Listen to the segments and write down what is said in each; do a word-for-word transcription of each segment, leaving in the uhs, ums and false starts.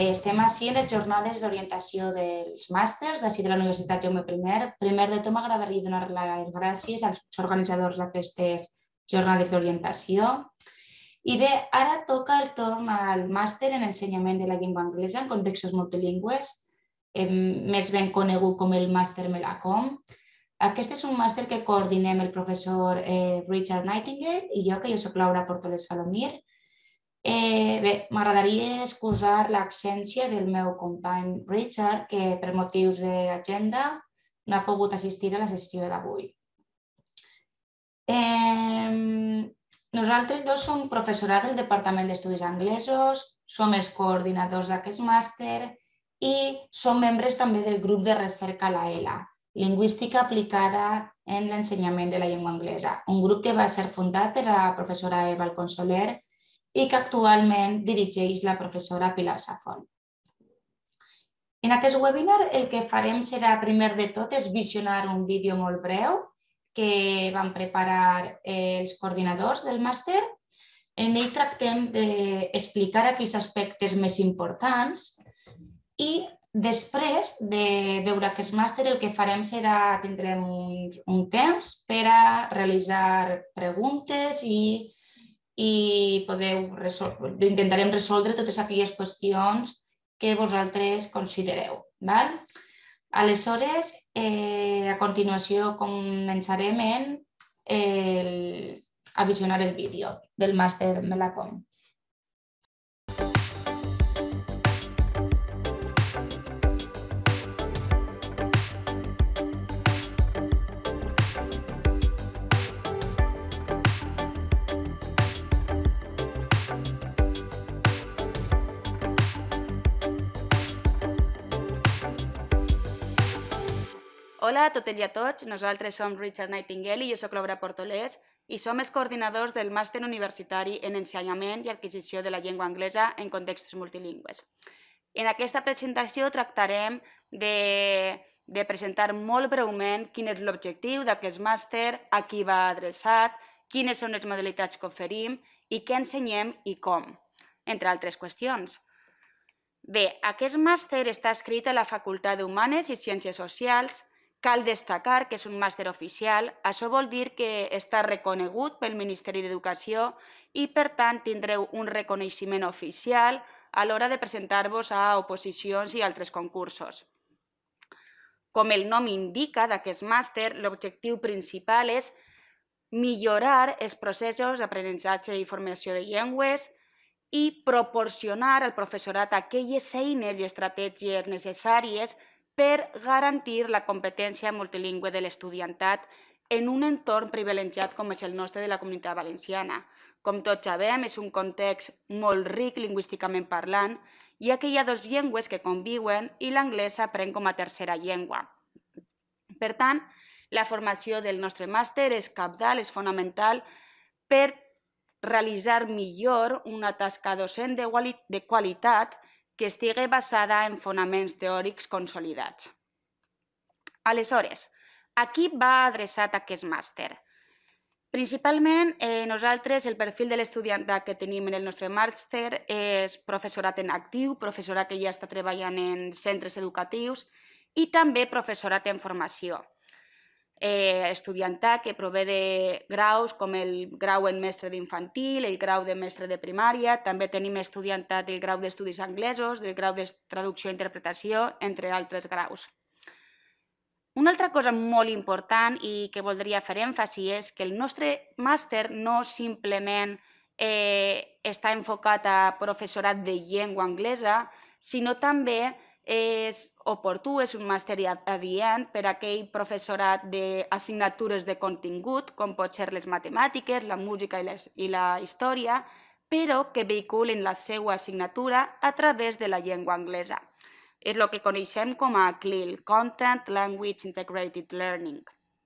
Bé, estem així en les jornades d'orientació dels màsters d'ací de la Universitat Jaume I. Primer de tot m'agradaria donar les gràcies als organitzadors d'aquestes jornades d'orientació. I bé, ara toca el torn al màster en ensenyament de la llengua anglesa en contextos multilingües, més ben conegut com el màster Melacom. Aquest és un màster que coordinem el professor Richard Nightingale i jo, que jo soc Laura Portoles Falomir. Bé, m'agradaria excusar l'absència del meu company Richard, que per motius d'agenda no ha pogut assistir a la sessió d'avui. Nosaltres dos som professorat del Departament d'Estudis Anglesos, som els coordinadors d'aquest màster i som membres també del grup de recerca la ELA, Lingüística aplicada en l'ensenyament de la llengua anglesa, un grup que va ser fundat per la professora Eva Alconsoler i que actualment dirigeix la professora Pilar Safont. En aquest webinar el que farem serà, primer de tot, és visionar un vídeo molt breu que van preparar els coordinadors del màster. En ell tractem d'explicar aquells aspectes més importants i després de veure aquest màster el que farem serà, tindrem un temps per a realitzar preguntes i i intentarem resoldre totes aquelles qüestions que vosaltres considereu. Aleshores, a continuació començarem a visionar el vídeo del màster Melacom. Hola a totes i a tots, nosaltres som Richard Nightingale i jo soc Laura Portoles i som els coordinadors del màster universitari en ensenyament i adquisició de la llengua anglesa en contextos multilingües. En aquesta presentació tractarem de presentar molt breument quin és l'objectiu d'aquest màster, a qui va adreçat, quines són les modalitats que oferim i què ensenyem i com, entre altres qüestions. Bé, aquest màster està escrit a la Facultat d'Humanes i Ciències Socials. Cal destacar que és un màster oficial, això vol dir que està reconegut pel Ministeri d'Educació i, per tant, tindreu un reconeixement oficial a l'hora de presentar-vos a oposicions i altres concursos. Com el nom indica d'aquest màster, l'objectiu principal és millorar els processos d'aprenentatge i formació de llengües i proporcionar al professorat aquelles eines i estratègies necessàries per garantir la competència multilingüe de l'estudiantat en un entorn privilegiat com és el nostre de la Comunitat Valenciana. Com tots sabem, és un context molt ric lingüísticament parlant, ja que hi ha dues llengües que conviuen i l'anglès s'aprèn com a tercera llengua. Per tant, la formació del nostre màster és cabdal, és fonamental per realitzar millor una tasca docent de qualitat que estigui basada en fonaments teòrics consolidats. Aleshores, a qui va adreçat aquest màster? Principalment, nosaltres, el perfil de l'estudiantat que tenim en el nostre màster és professorat en actiu, professorat que ja està treballant en centres educatius i també professorat en formació. Estudiantat que prové de graus com el grau en mestre d'infantil, el grau de mestre de primària, també tenim estudiantat del grau d'estudis anglesos, del grau de traducció i interpretació, entre altres graus. Una altra cosa molt important i que voldria fer èmfasi és que el nostre màster no simplement està enfocat a professorat de llengua anglesa, sinó també és oportú, és un màster adient per a aquell professorat d'assignatures de contingut, com pot ser les matemàtiques, la música i la història, però que vehiculen la seva assignatura a través de la llengua anglesa. És el que coneixem com a C L I L, Content Language Integrated Learning.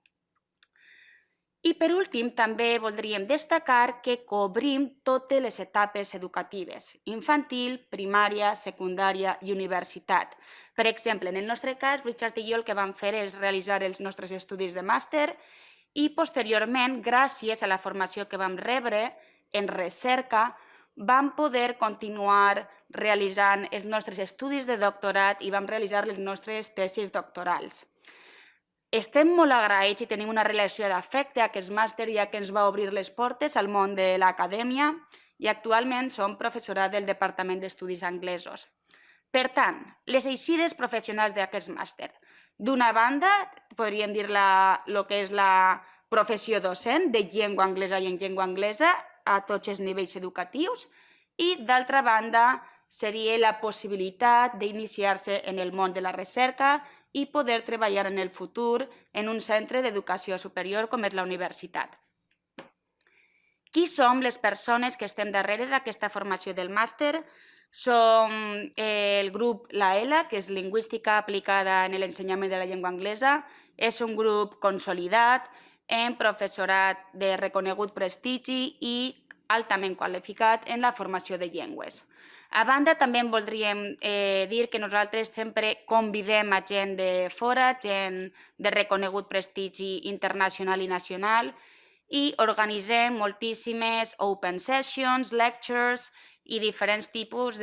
I per últim, també voldríem destacar que cobrim totes les etapes educatives, infantil, primària, secundària i universitat. Per exemple, en el nostre cas, Richard i jo el que vam fer és realitzar els nostres estudis de màster i posteriorment, gràcies a la formació que vam rebre en recerca, vam poder continuar realitzant els nostres estudis de doctorat i vam realitzar les nostres tesis doctorals. Estem molt agraïts i tenim una relació d'afecte a aquest màster, ja que ens va obrir les portes al món de l'acadèmia i actualment som professorat del Departament d'Estudis Anglesos. Per tant, les eixides professionals d'aquest màster. D'una banda, podríem dir el que és la professió docent de llengua anglesa i en llengua anglesa a tots els nivells educatius i, d'altra banda, seria la possibilitat d'iniciar-se en el món de la recerca i poder treballar en el futur en un centre d'educació superior com és la universitat. Qui som les persones que estem darrere d'aquesta formació del màster? Som el grup La ELA, que és Lingüística Aplicada en l'Ensenyament de la Llengua Anglesa. És un grup consolidat en professorat de reconegut prestigi i altament qualificat en la formació de llengües. A banda, també en voldríem eh, dir que nosaltres sempre convidem a gent de fora, gent de reconegut prestigi internacional i nacional, i organitzem moltíssimes open sessions, lectures i diferents tipus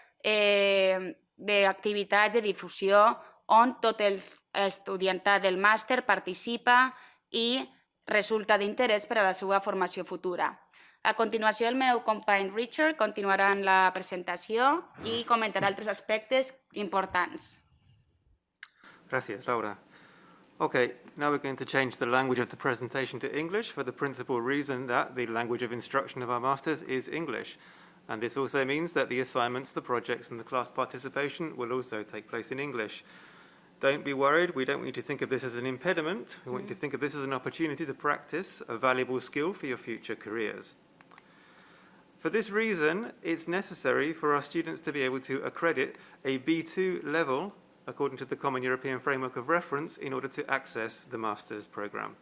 d'activitats de, eh, de difusió on tot l'estudiantat del màster participa i resulta d'interès per a la seva formació futura. A continuació, el meu company Richard continuarà en la presentació i comentarà altres aspectes importants. Gràcies, Laura. Okay, now we're going to change the language of the presentation to English for the principal reason that the language of instruction of our masters is English. And this also means that the assignments, the projects, and the class participation will also take place in English. Don't be worried, we don't want you to think of this as an impediment. We want you to think of this as an opportunity to practice a valuable skill for your future careers. For this reason, it's necessary for our students to be able to accredit a B two level according to the Common European Framework of Reference in order to access the Master's Programme.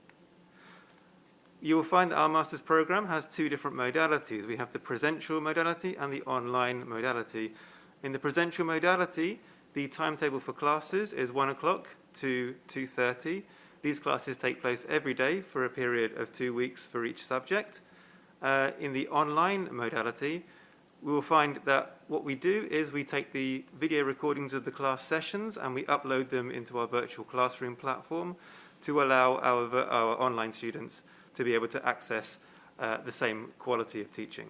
You will find that our Master's Programme has two different modalities. We have the presential modality and the online modality. In the presential modality, the timetable for classes is one o'clock to two thirty. These classes take place every day for a period of two weeks for each subject. Uh, in the online modality, we will find that what we do is we take the video recordings of the class sessions and we upload them into our virtual classroom platform to allow our, our online students to be able to access uh, the same quality of teaching.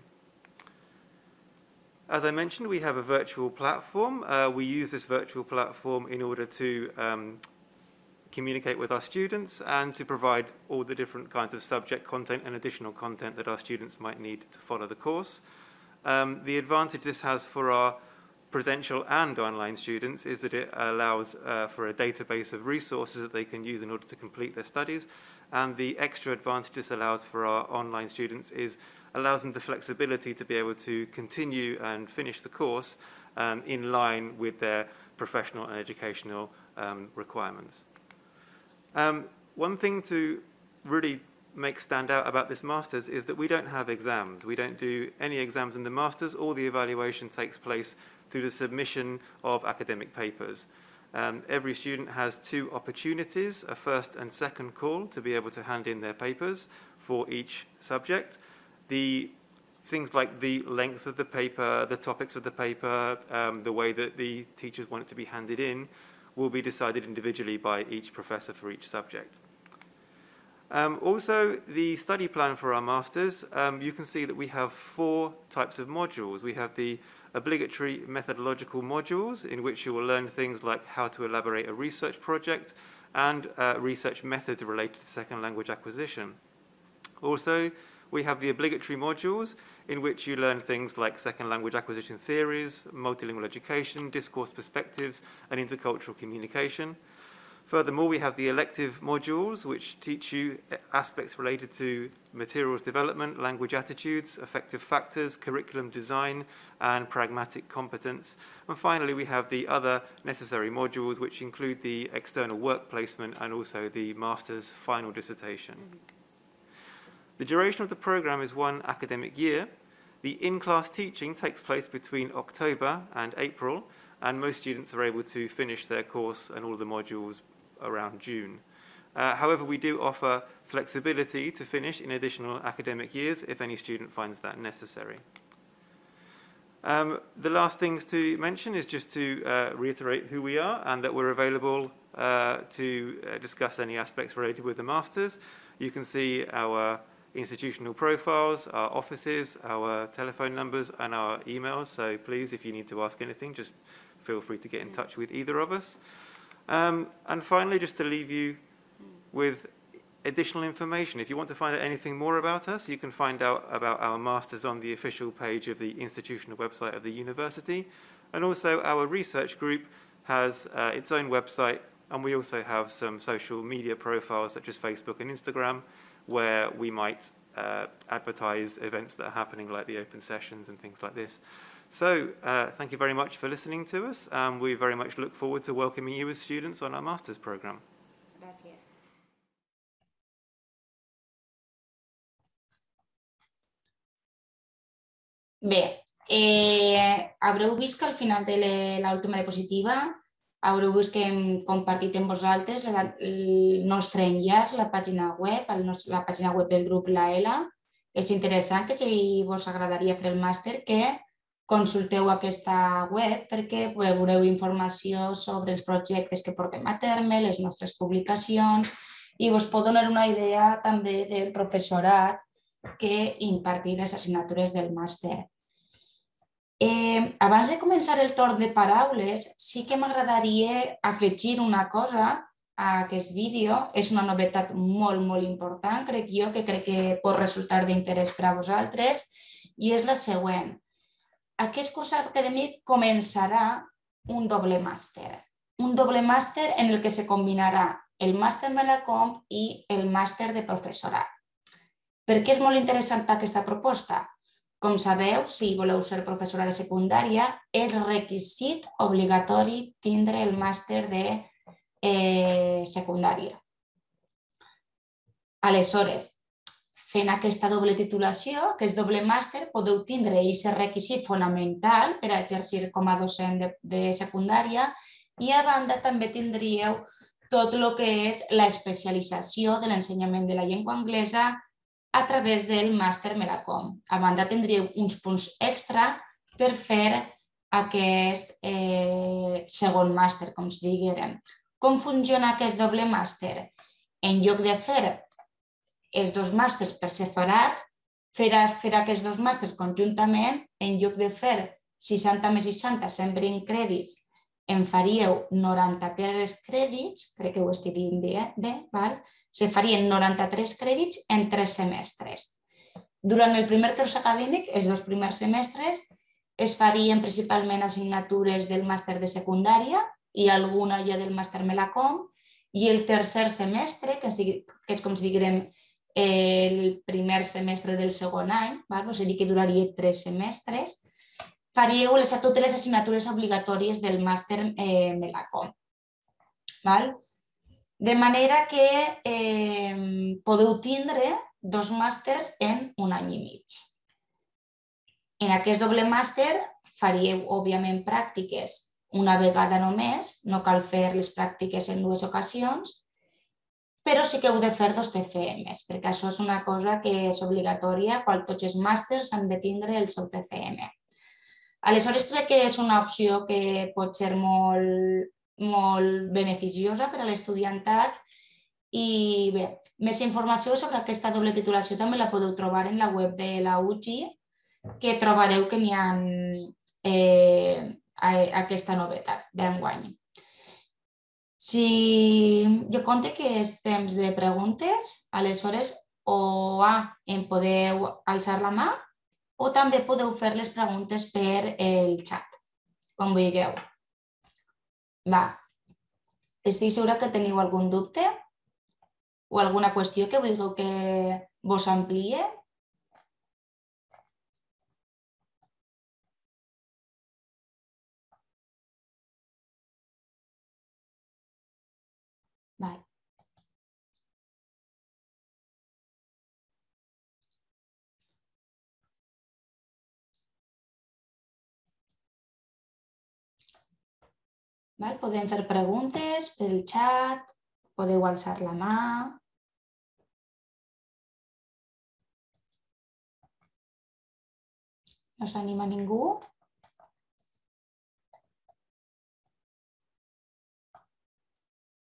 As I mentioned, we have a virtual platform. Uh, we use this virtual platform in order to um, communicate with our students and to provide all the different kinds of subject content and additional content that our students might need to follow the course. Um, the advantage this has for our presential and online students is that it allows uh, for a database of resources that they can use in order to complete their studies. And the extra advantage this allows for our online students is allows them the flexibility to be able to continue and finish the course um, in line with their professional and educational um, requirements. Um, one thing to really make stand out about this Masters is that we don't have exams. We don't do any exams in the Masters. All the evaluation takes place through the submission of academic papers. Um, every student has two opportunities, a first and second call, to be able to hand in their papers for each subject. The things like the length of the paper, the topics of the paper, um, the way that the teachers want it to be handed in, will be decided individually by each professor for each subject. Um, also, the study plan for our Masters, um, you can see that we have four types of modules. We have the obligatory methodological modules, in which you will learn things like how to elaborate a research project and uh, research methods related to second language acquisition. Also, we have the obligatory modules, in which you learn things like second language acquisition theories, multilingual education, discourse perspectives, and intercultural communication. Furthermore, we have the elective modules, which teach you aspects related to materials development, language attitudes, affective factors, curriculum design, and pragmatic competence. And finally, we have the other necessary modules, which include the external work placement and also the master's final dissertation. Mm-hmm. The duration of the program is one academic year. The in-class teaching takes place between October and April, and most students are able to finish their course and all the modules around June. Uh, however, we do offer flexibility to finish in additional academic years if any student finds that necessary. Um, the last things to mention is just to uh, reiterate who we are and that we're available uh, to uh, discuss any aspects related with the Masters. You can see our institutional profiles, our offices, our telephone numbers and our emails. So please, if you need to ask anything, just feel free to get in touch with either of us. Um, and finally, just to leave you with additional information. If you want to find out anything more about us, you can find out about our Masters on the official page of the institutional website of the university. And also our research group has uh, its own website, and we also have some social media profiles such as Facebook and Instagram, where we might uh, advertise events that are happening like the open sessions and things like this. So uh, thank you very much for listening to us. Um, we very much look forward to welcoming you as students on our Masters program. Gràcies. Bé, eh, haureu vist que al final de l'última diapositiva haureu vist que hem compartit amb vosaltres el nostre enllaç, la pàgina web, la pàgina web del grup La ELA. És interessant que si vos agradaria fer el màster que consulteu aquesta web perquè veureu informació sobre els projectes que portem a terme, les nostres publicacions i vos pot donar una idea també del professorat que impartim les assignatures del màster. Eh, abans de començar el torn de paraules, sí que m'agradaria afegir una cosa a aquest vídeo. És una novetat molt, molt important, crec jo, que crec que pot resultar d'interès per a vosaltres, i és la següent. Aquest curs acadèmic començarà un doble màster. Un doble màster en el que se combinarà el màster Melacomp i el màster de professorat. Per què és molt interessant aquesta proposta? Com sabeu, si voleu ser professora de secundària, és requisit obligatori tindre el màster de secundària. Aleshores, fent aquesta doble titulació, aquest doble màster, podeu tindre aquest requisit fonamental per exercir com a docent de secundària i a banda també tindríeu tot el que és l'especialització de l'ensenyament de la llengua anglesa a través del màster Melacomp. A banda tindríeu uns punts extra per fer aquest segon màster, com si diguérem. Com funciona aquest doble màster? En lloc de fer els dos màsters per separat, fer aquests dos màsters conjuntament, en lloc de fer seixanta més seixanta, cent vint crèdits, en faríeu noranta-tres crèdits, crec que ho estic dient bé, se farien noranta-tres crèdits en tres semestres. Durant el primer curs acadèmic, els dos primers semestres, es farien principalment assignatures del màster de secundària i alguna ja del màster Melacomp, i el tercer semestre, que és com si diguem el primer semestre del segon any, o sigui que duraria tres semestres, faríeu totes les assignatures obligatòries del màster Melacomp. De manera que podeu tindre dos màsters en un any i mig. En aquest doble màster faríeu, òbviament, pràctiques una vegada només, no cal fer les pràctiques en dues ocasions, però sí que heu de fer dos T F Ms, perquè això és una cosa que és obligatòria quan tots els màsters han de tindre el seu T F M. Aleshores, crec que és una opció que pot ser molt molt beneficiosa per a l'estudiantat i bé, més informació sobre aquesta doble titulació també la podeu trobar en la web de la U G I, que trobareu que n'hi ha aquesta novetat d'enguany. Si jo compte que és temps de preguntes, aleshores o A, em podeu alçar la mà o també podeu fer les preguntes per el xat, com vulgueu. Va, estic segura que teniu algun dubte o alguna qüestió que vulgueu que vos ampliï. Vale. Podem fer preguntes pel xat, podeu alçar la mà. No s'anima ningú?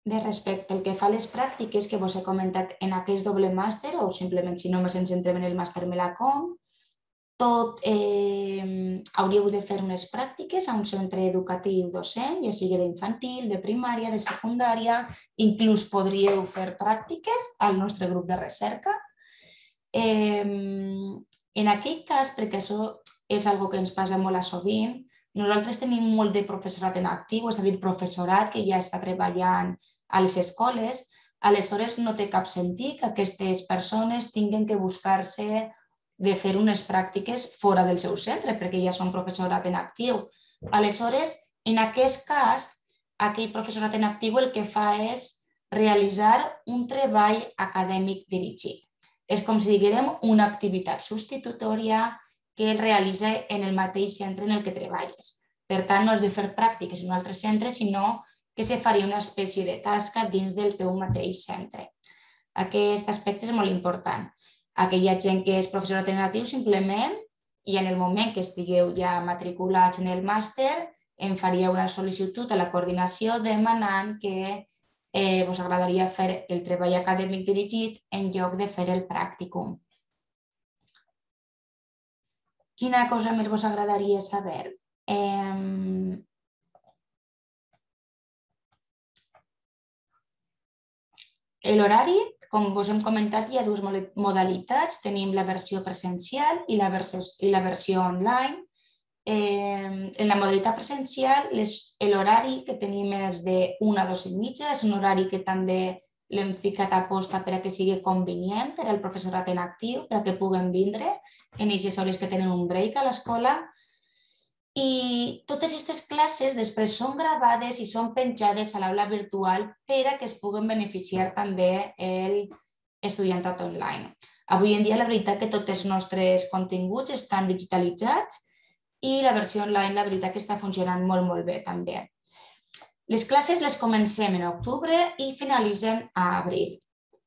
Bé, respecte al que fa a les pràctiques que vos he comentat en aquest doble màster, o simplement si només ens centrem en el màster Melacom, tot eh, hauríeu de fer unes pràctiques a un centre educatiu docent, ja sigui d'infantil, de primària, de secundària, inclús podríeu fer pràctiques al nostre grup de recerca. Eh, en aquell cas, perquè això és una que ens passa molt a sovint, nosaltres tenim molt de professorat en actiu, és a dir, professorat que ja està treballant a les escoles, aleshores no té cap sentit que aquestes persones tinguin que buscar-se de fer unes pràctiques fora del seu centre, perquè ja són professorat en actiu. Aleshores, en aquest cas, aquell professorat en actiu el que fa és realitzar un treball acadèmic dirigit. És com si diguérem una activitat substitutòria que es realitza en el mateix centre en el que treballes. Per tant, no has de fer pràctiques en un altre centre, sinó que se faria una espècie de tasca dins del teu mateix centre. Aquest aspecte és molt important. Aquella gent que és professorat en actiu simplement, i en el moment que estigueu ja matriculats en el màster, em faria una sol·licitud a la coordinació demanant que eh, vos agradaria fer el treball acadèmic dirigit en lloc de fer el pràcticum. Quina cosa més vos agradaria saber? Eh... L'horari, com vos hem comentat, hi ha dues modalitats. Tenim la versió presencial i la versió, i la versió online. Eh, en la modalitat presencial, l'horari que tenim és de una a dues i mitja. És un horari que també l'hem ficat a posta per a que sigui convenient per al professorat en actiu, per a que puguen vindre en aquestes hores que tenen un break a l'escola. I totes aquestes classes després són gravades i són penjades a l'aula virtual per a que es puguen beneficiar també l'estudiantat online. Avui en dia la veritat que tots els nostres continguts estan digitalitzats i la versió online la veritat que està funcionant molt molt bé també. Les classes les comencem en octubre i finalitzen a abril.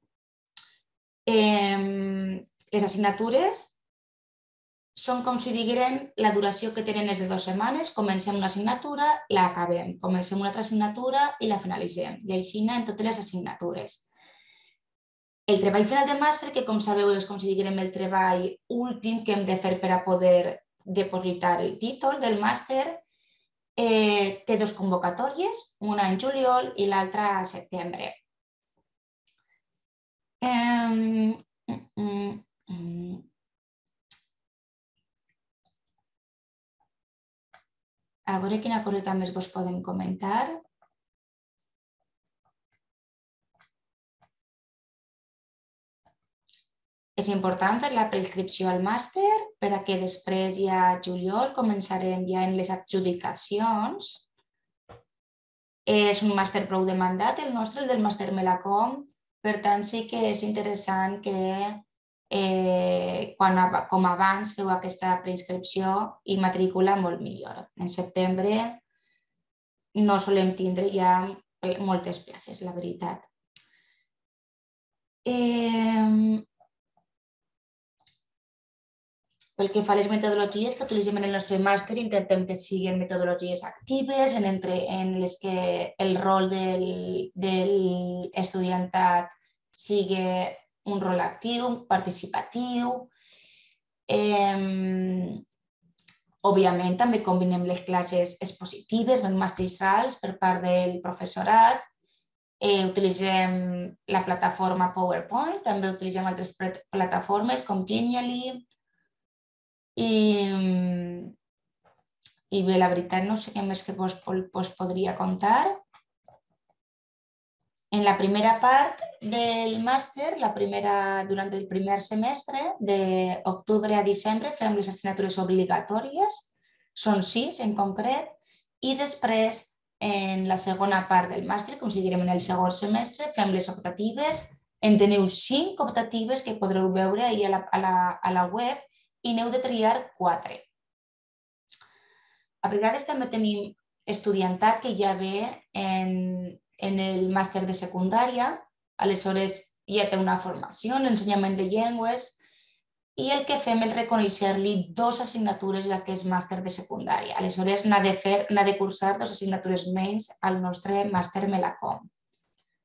Les assignatures són com si digueren la duració que tenen és de dues setmanes, comencem una assignatura, l'acabem, comencem una altra assignatura i la finalitzem. I així en totes les assignatures. El treball final de màster, que com sabeu és com si diguem el treball últim que hem de fer per a poder depositar el títol del màster, eh, té dues convocatòries, una en juliol i l'altra a setembre. Eh, mm, mm, mm. A veure quina coseta més vos podem comentar. És important fer la preinscripció al màster per a que després ja a juliol començarem ja en les adjudicacions. És un màster prou demandat, el nostre, el del màster Melacom, per tant sí que és interessant que Eh, quan, com abans feu aquesta preinscripció i matrícula molt millor. En setembre no solem tindre ja moltes places, la veritat. Eh, pel que fa a les metodologies que utilitzem en el nostre màster, intentem que siguin metodologies actives, en, entre, en les que el rol del, del estudiantat sigui un rol actiu, participatiu. Eh, òbviament, també combinem les classes expositives, magistrals per part del professorat. Eh, utilitzem la plataforma PowerPoint, també utilitzem altres plataformes com Genially. I, i bé, la veritat no sé què més que vos, vos podria contar. En la primera part del màster, la primera, durant el primer semestre, d'octubre a desembre, fem les assignatures obligatòries, són sis en concret, i després, en la segona part del màster, com si diguem en el segon semestre, fem les optatives. En teniu cinc optatives que podreu veure ahir a la, a la, a la web i n'heu de triar quatre. A vegades també tenim estudiantat que ja ve en... en el màster de secundària, aleshores ja té una formació en ensenyament de llengües i el que fem és reconèixer-li dues assignatures d'aquest màster de secundària. Aleshores n'ha de, fer, n'ha de cursar dues assignatures menys al nostre màster Melacom.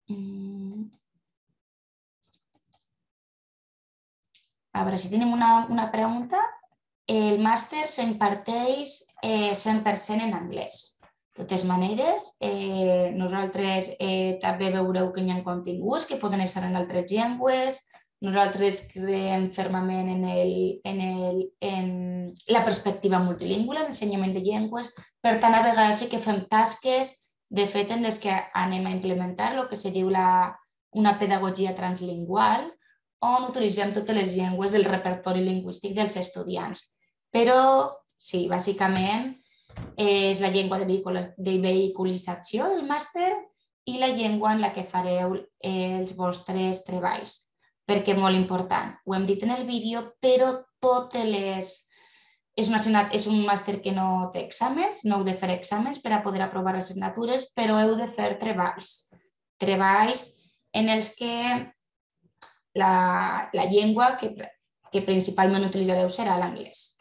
A veure, si tenim una, una pregunta. El màster s'imparteix eh, cent per cent en anglès. De totes maneres, eh, nosaltres eh, també veureu que hi ha continguts que poden estar en altres llengües. Nosaltres creiem fermament en, el, en, el, en la perspectiva multilingüe, l'ensenyament de llengües. Per tant, a vegades sí que fem tasques, de fet, en les que anem a implementar el que se diu la, una pedagogia translingual, on utilitzem totes les llengües del repertori lingüístic dels estudiants. Però, sí, bàsicament és la llengua de vehiculització del màster i la llengua en la que fareu els vostres treballs, perquè és molt important. Ho hem dit en el vídeo, però totes les... És, una, és un màster que no té exàmens, no heu de fer exàmens per a poder aprovar les assignatures, però heu de fer treballs. Treballs en els que la, la llengua que, que principalment utilitzareu serà l'anglès.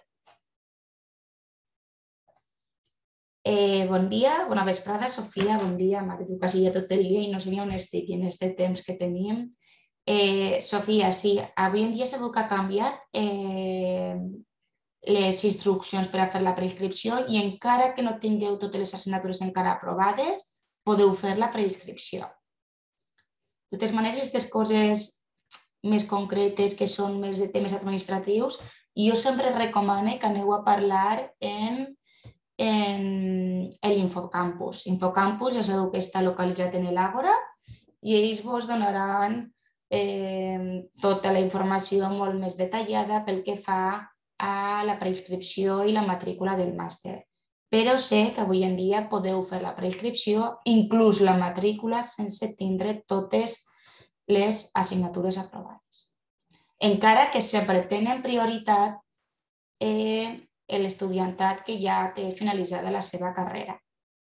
Eh, bon dia, bona vesprada, Sofia, bon dia, m'ha dit quasi ja tot el dia i no sabia on estic en aquest temps que teníem. Eh, Sofia, sí, avui en dia sabeu que ha canviat eh, les instruccions per a fer la preinscripció i encara que no tingueu totes les assignatures encara aprovades, podeu fer la preinscripció. De totes maneres, aquestes coses més concretes que són més de temes administratius, jo sempre recomano que aneu a parlar en en l'Infocampus. Infocampus ja sabeu que està localitzat en l'Àgora i ells vos donaran eh, tota la informació molt més detallada pel que fa a la preinscripció i la matrícula del màster. Però sé que avui en dia podeu fer la preinscripció, inclús la matrícula, sense tindre totes les assignatures aprovades. Encara que sempre tenen prioritat eh, l'estudiantat que ja té finalitzada la seva carrera.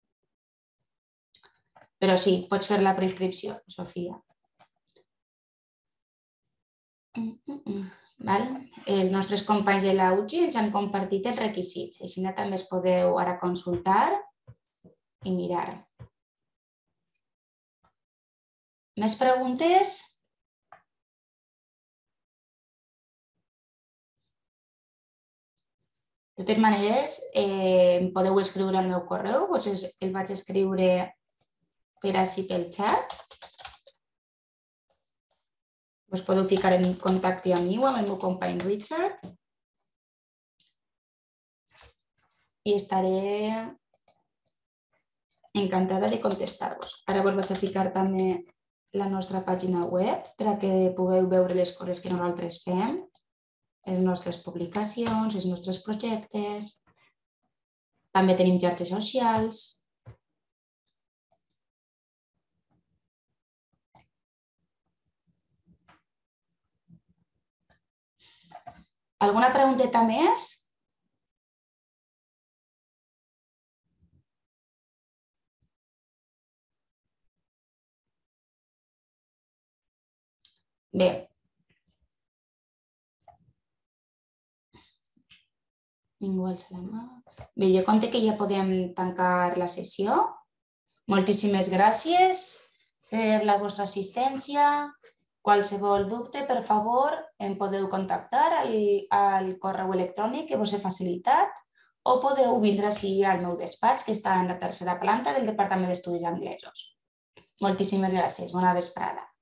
Però sí, pots fer la preinscripció, Sofia. Els nostres companys de l'A U G I ens han compartit els requisits, així també els podeu ara consultar i mirar. Més preguntes? De totes maneres, eh, em podeu escriure al meu correu, doncs el vaig escriure per així pel xat. Us podeu ficar en contacte amb mi o amb el meu company Richard i estaré encantada de contestar-vos. Ara vos vaig a ficar també la nostra pàgina web per a que pugueu veure les coses que nosaltres fem, les nostres publicacions, els nostres projectes. També tenim xarxes socials. Alguna pregunteta més? Bé. Ningú alça la mà. Bé, jo compte que ja podem tancar la sessió. Moltíssimes gràcies per la vostra assistència. Qualsevol dubte, per favor, em podeu contactar al, al correu electrònic que vos he facilitat o podeu vindre ací al meu despatx, que està en la tercera planta del Departament d'Estudis Anglesos. Moltíssimes gràcies. Bona vesprada.